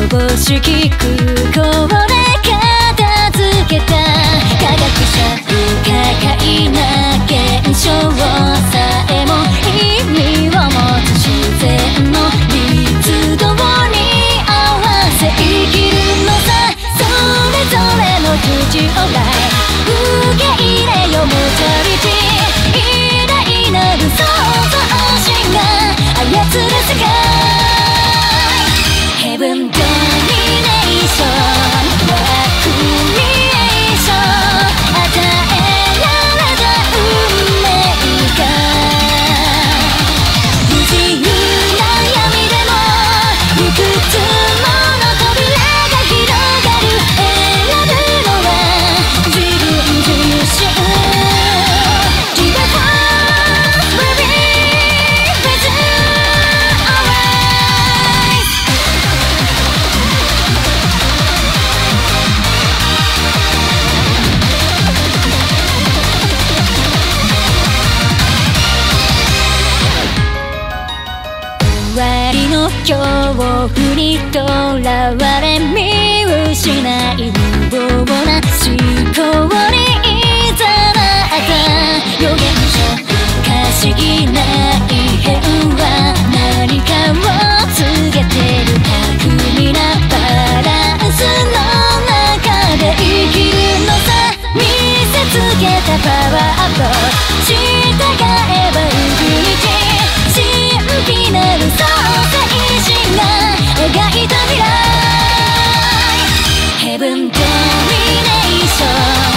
乏しき空港で片付けた科学者不可解な現象さえも意味を持つ自然の律動に合わせ生きるのさそれぞれの口を来受け入れよモチャリティ偉大なる創造神が操る世界ヘブンドミネーションワークリエーション与えられた運命が不自由な闇でもいくつもの扉が広がる選ぶのは自分自身 Give a fuck baby with alright 終わりの恐怖にとらわれ見失い無謀な思考にいざなった予言者不思議な異変は何かを告げてる巧みなバランスの中で生きるのさ見せつけたパワーと従えば行く道神秘なる創世神が描いた未来ヘブンドミネーション